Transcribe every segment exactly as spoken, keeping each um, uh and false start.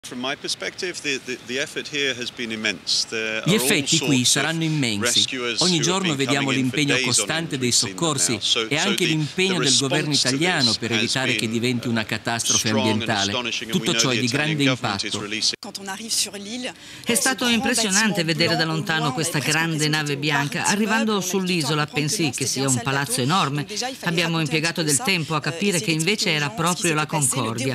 Gli effetti qui saranno immensi. Ogni giorno vediamo l'impegno costante dei soccorsi e anche l'impegno del governo italiano per evitare che diventi una catastrofe ambientale. Tutto ciò è di grande impatto. È stato impressionante vedere da lontano questa grande nave bianca. Arrivando sull'isola pensai che sia un palazzo enorme. Abbiamo impiegato del tempo a capire che invece era proprio la Concordia.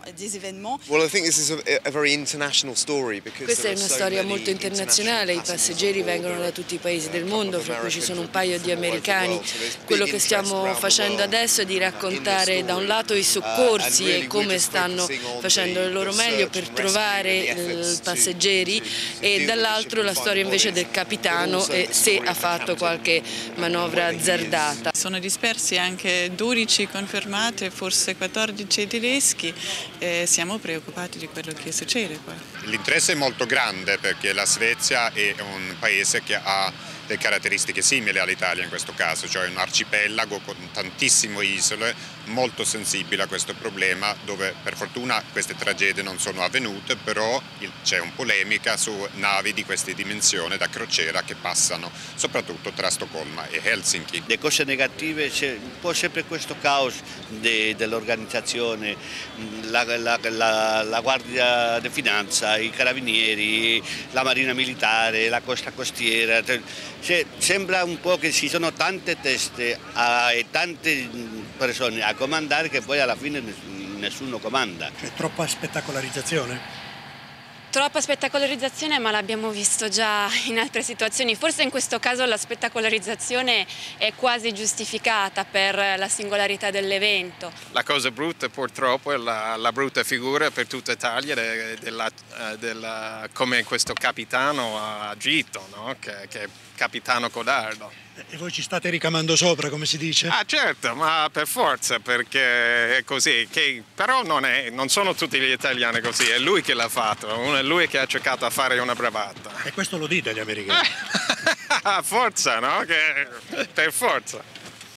Questa è una storia molto internazionale, i passeggeri vengono da tutti i paesi del mondo, fra cui ci sono un paio di americani. Quello che stiamo facendo adesso è di raccontare da un lato i soccorsi e come stanno facendo il loro meglio per trovare i passeggeri e dall'altro la storia invece del capitano e se ha fatto qualche manovra azzardata. Sono dispersi anche dodici confermate, forse quattordici tedeschi. Eh, siamo preoccupati di quello che succede qua. L'interesse è molto grande perché la Svezia è un paese che ha delle caratteristiche simili all'Italia in questo caso, cioè un arcipelago con tantissime isole, molto sensibile a questo problema, dove per fortuna queste tragedie non sono avvenute, però c'è un polemica su navi di queste dimensioni da crociera che passano soprattutto tra Stoccolma e Helsinki. Le cose negative, c'è un po' sempre questo caos de, dell'organizzazione, la, la, la, la Guardia di Finanza, i Carabinieri, la Marina Militare, la Costa Costiera. Cioè, sembra un po' che ci sono tante teste a, e tante persone a comandare che poi alla fine nessuno comanda. C'è troppa spettacolarizzazione? Troppa spettacolarizzazione, ma l'abbiamo visto già in altre situazioni. Forse in questo caso la spettacolarizzazione è quasi giustificata per la singolarità dell'evento. La cosa brutta purtroppo è la, la brutta figura per tutta Italia della, della, come questo capitano ha agito, no? che, che è capitano codardo. E voi ci state ricamando sopra, come si dice? Ah certo, ma per forza, perché è così. Che, però non, è, non sono tutti gli italiani così, è lui che l'ha fatto, è lui che ha cercato a fare una bravata. E questo lo dite agli americani? Forza, no? Che, per forza.